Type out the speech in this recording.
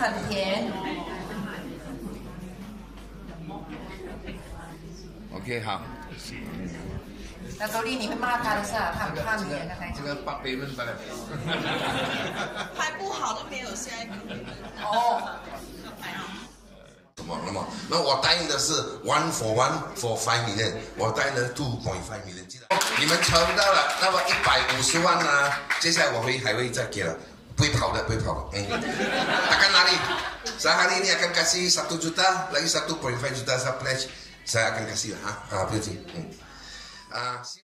很甜。 OK， 好。 那周丽，你会骂他的是啊？他很怕你的刚才。 这个把悖论罢了。 拍不好都没有下一个。 哦。 什么？那我答应的是 one for 5 million， 我答应了2.5 million。记得你们抽到了，那么150万呢？接下来还会再给了，不会跑的。Akan lari. Sehari ini akan kasih 1 juta, lagi 1.5 juta saya pledge. Saya akan kasih lah. Apa sih?